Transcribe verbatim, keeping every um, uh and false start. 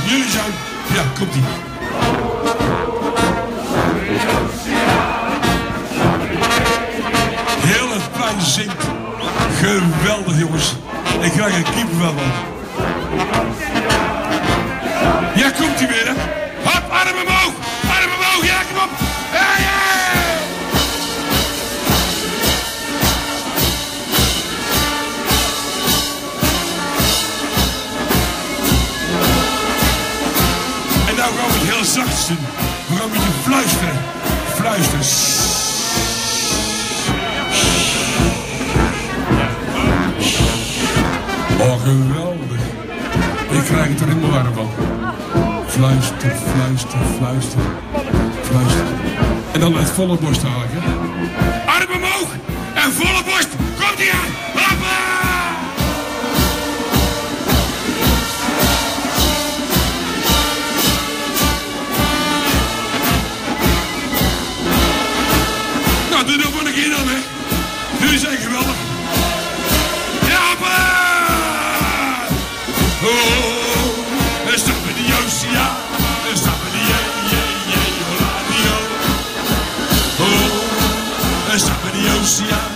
jullie zijn... Ja, komt-ie. Heel het plein zingt. Geweldig, jongens. Ik krijg een kippenvel van. Ja, komt-ie weer, hè. Hop, arm omhoog. Arm omhoog, ja, kom op. Hey, hey. En nou gaan we het heel zacht doen. We gaan een beetje fluisteren. Fluisteren. Oh, geweldig. Ik krijg het er helemaal warm van. Fluister, fluister, fluister, fluister. En dan uit volle borst dadelijk, hè. Arm omhoog en volle borst. Komt ie aan. Hoppa! Nou, doe nog maar een keer dan, hè. Jullie zijn geweldig. Ja, hoppa! Oh, en stappen die Josia. En stappen die je, je, je, radio. Oh, en stappen die Josia.